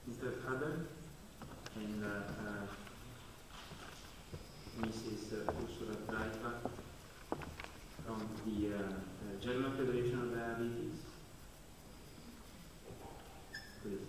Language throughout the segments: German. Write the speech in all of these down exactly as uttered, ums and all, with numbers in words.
Mister Faber and uh, uh, Missus Ursula Dreifach from the uh, uh, German Federation of Diabetes. Please.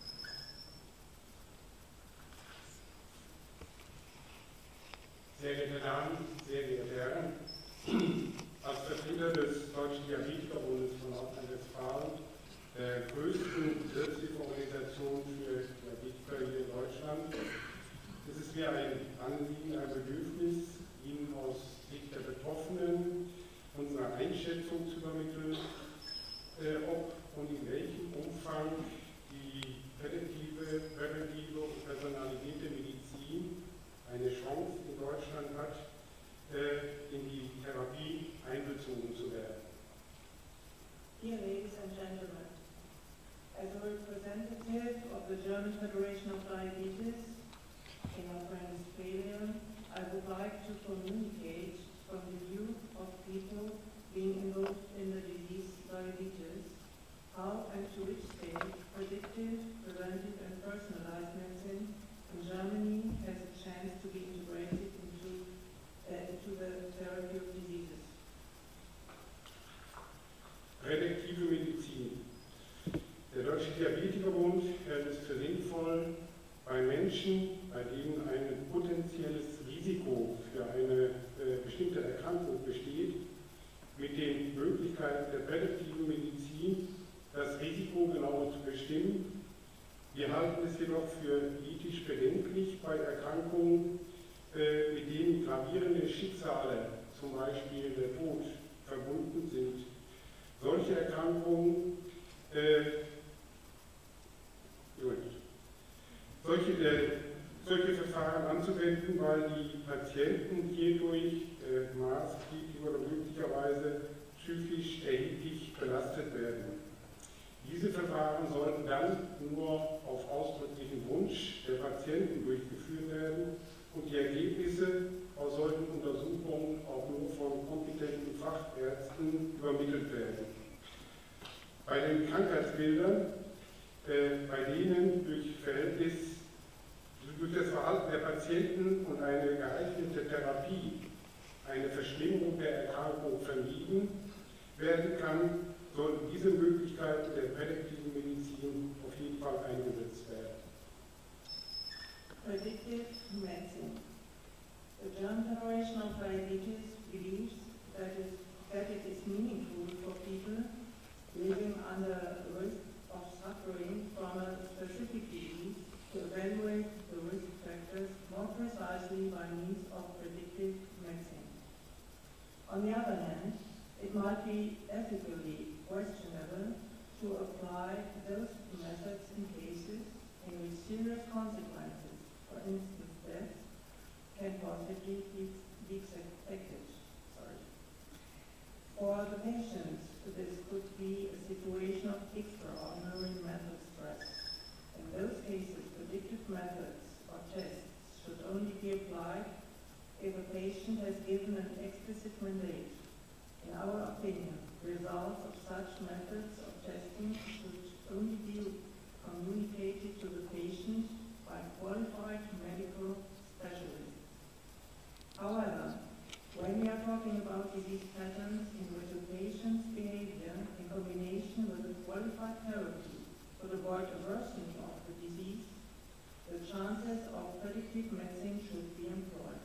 Sehr geehrte Damen, sehr geehrte Herren, als Vertreter des Deutschen Diabetikerbundes von Nordrhein-Westfalen, der größten Selbsthilfeorganisation für Diabetiker hier in Deutschland, ist es mir ein Anliegen, ein Bedürfnis, Ihnen aus Sicht der Betroffenen unsere Einschätzung zu übermitteln, äh, ob und in welchem Umfang die präventive, präventive und personalisierte Medizin eine Chance in Deutschland hat, äh, in die Therapie einbezogen zu werden. Dear ladies and gentlemen, as a representative of the German Federation of Diabetes in Nordrhein-Westphalia, I would like to communicate from the view of people being involved in the disease diabetes, how and to which stage predictive, preventive and personalized medicine in Germany has a chance to be integrated into, uh, into the therapy of diseases. Präventive Medizin. Der Deutsche Diabetikerbund hält es für sinnvoll, bei Menschen, bei denen ein potenzielles Risiko für eine äh, bestimmte Erkrankung besteht, mit den Möglichkeiten der präventiven Medizin das Risiko genauer zu bestimmen. Wir halten es jedoch für ethisch bedenklich bei Erkrankungen, äh, mit denen gravierende Schicksale, zum Beispiel der Tod, verbunden sind. Solche Erkrankungen, äh, solche, äh, solche Verfahren anzuwenden, weil die Patienten hierdurch äh, maßgeblich oder möglicherweise psychisch erheblich belastet werden. Diese Verfahren sollten dann nur auf ausdrücklichen Wunsch der Patienten durchgeführt werden und die Ergebnisse aus solchen Untersuchungen auch nur von kompetenten Fachärzten übermittelt werden. Bei den Krankheitsbildern, äh, bei denen durch Verhältnis, durch das Verhalten der Patienten und eine geeignete Therapie eine Verschlimmerung der Erkrankung vermieden werden kann, sollten diese Möglichkeiten der präventiven Medizin auf jeden Fall eingesetzt werden. Predictive medicine. The German Federation of Diabetes believes that, is, that it is meaningful for people living under risk of suffering from a specific disease to evaluate the risk factors more precisely by means of predictive medicine. On the other hand, it might be ethically questionable to apply those methods in cases in which serious consequences, for instance death, can possibly be, be expected. Sorry. For the patients, this could be a situation of extraordinary mental stress. In those cases, predictive methods or tests should only be applied if a patient has given an explicit mandate. In our opinion, results of such methods of testing should only be communicated to the patient by qualified medical specialists. However, when we are talking about disease patterns in which a patient's behavior in combination with a qualified therapy could avoid a worsening of the disease, the chances of predictive medicine should be employed.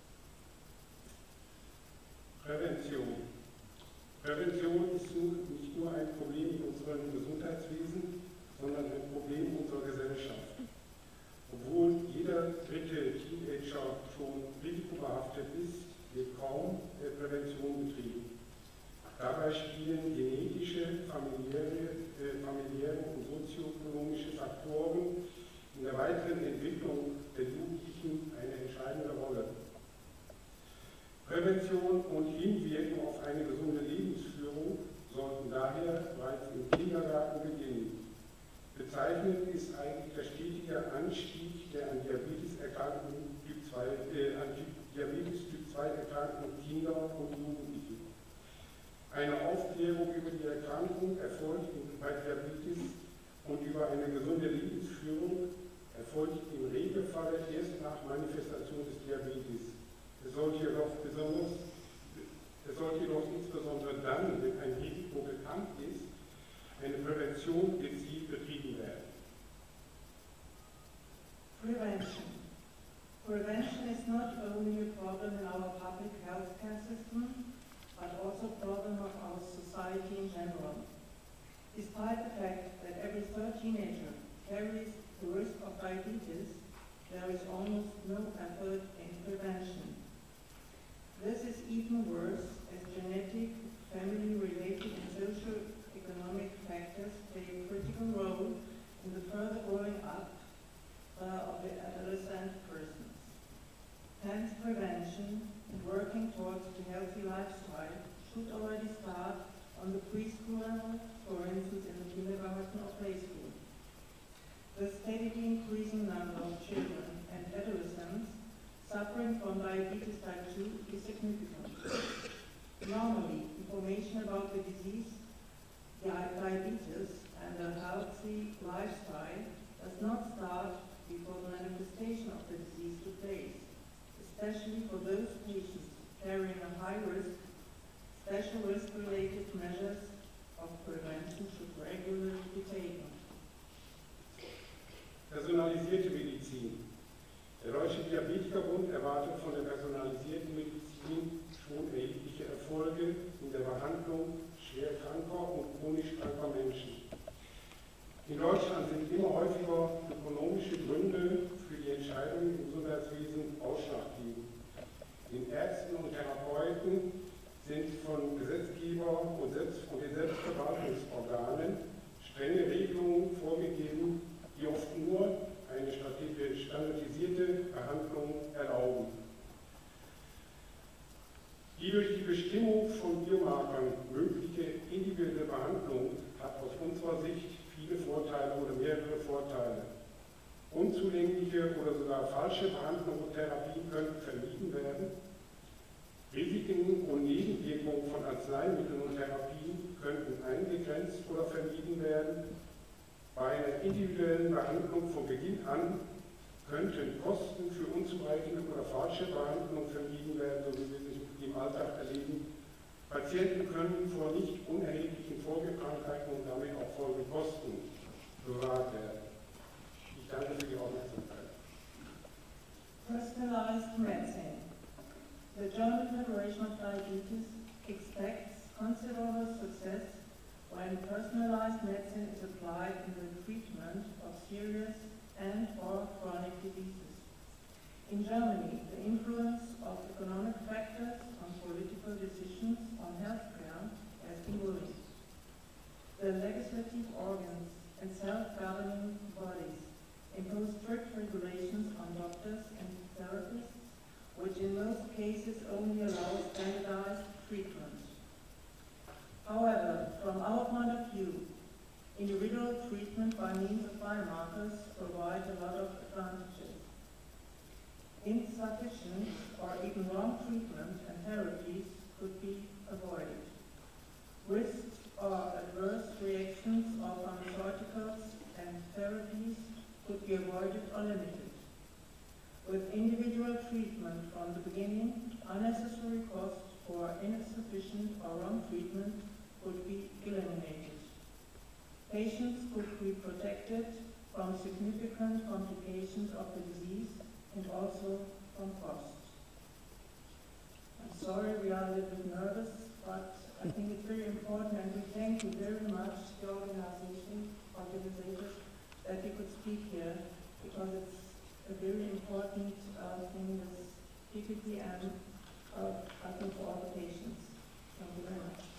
Prävention. Prävention ist nicht nur ein Problem in unserem Gesundheitswesen, sondern ein Problem unserer Gesellschaft. Obwohl jeder dritte Teenager schon risikobehaftet ist, wird kaum Prävention betrieben. Dabei spielen genetische, familiäre, äh, familiäre und sozioökonomische Faktoren in der weiteren Entwicklung der Jugendlichen eine entscheidende Rolle. Prävention und Hinwirken auf eine gesunde Lebensführung sollten daher bereits im Kindergarten beginnen. Bezeichnend ist eigentlich der stetige Anstieg der an Diabetes erkrankten Typ zwei, äh, an Diabetes Typ zwei erkrankten Kinder und Jugendlichen. Eine Aufklärung über die Erkrankung erfolgt bei Diabetes und über eine gesunde Lebensführung Führung erfolgt im Regelfall erst nach Manifestation des Diabetes. Es sollte jedoch besonders, es sollte jedoch insbesondere dann, wenn ein Risiko bekannt ist, eine Prävention gezielt betrieben werden. Prevention. Prevention is not only a problem in our public healthcare system, but also a problem of our society in general. Despite the fact that every third teenager carries the risk of diabetes, there is almost no effort in prevention. This is even worse as genetic, family-related and socio-economic factors play a critical role in the further growing up uh, of the adolescent persons. Hence, prevention and working towards a healthy lifestyle should already start on the preschool level, for instance in the kindergarten or play school. The steadily increasing number of children and adolescents suffering from diabetes type two is significant. Normally, information about the disease, diabetes, and a healthy lifestyle does not start before the manifestation of the disease took place, especially for those patients carrying a high risk. Special risk-related measures of prevention should regularly be taken. Personalisierte Medizin. Der Deutsche Diabetikerbund erwartet von der personalisierten Medizin schon erhebliche Erfolge in der Behandlung schwer kranker und chronisch kranker Menschen. In Deutschland sind immer häufiger ökonomische Gründe für die Entscheidungen im Gesundheitswesen ausschlaggebend. Den Ärzten und Therapeuten sind von Gesetzgeber und, selbst, und den Selbstverwaltungsorganen strenge Regelungen vorgegeben, die oft nur eine standardisierte Behandlung erlauben. Die durch die Bestimmung von Biomarkern mögliche individuelle Behandlung hat aus unserer Sicht viele Vorteile oder mehrere Vorteile. Unzulängliche oder sogar falsche Behandlungen und Therapien könnten vermieden werden. Risiken und Nebenwirkungen von Arzneimitteln und Therapien könnten eingegrenzt oder vermieden werden. Bei einer individuellen Behandlung von Beginn an könnten Kosten für unzureichende oder falsche Behandlung vermieden werden, so wie wir sie im Alltag erleben. Patienten können vor nicht unerheblichen Folgekrankheiten und damit auch Folgekosten bewahrt werden. Ich danke für die Aufmerksamkeit. Personalized medicine. The German Federation of Diabetes expects considerable success when personalized medicine is applied in the treatment of serious and or chronic diseases. In Germany, the influence of economic factors on political decisions on healthcare has been growing. The legislative organs and self-governing bodies impose strict regulations on doctors and therapists, which in most cases only allow standardized treatment. However, from our point of view, individual treatment by means of biomarkers provides a lot of advantages. Insufficient or even wrong treatment and therapies could be avoided. Risks or adverse reactions of pharmaceuticals and therapies could be avoided or limited. With individual treatment from the beginning, unnecessary costs for insufficient or wrong treatment could be eliminated. Patients could be protected from significant complications of the disease and also from costs. I'm sorry we are a little bit nervous, but I think it's very important, and we thank you very much, the organization, organizers, that you could speak here, because it's a very important uh, thing, this P P P, and uh, I think for all the patients. Thank you very much.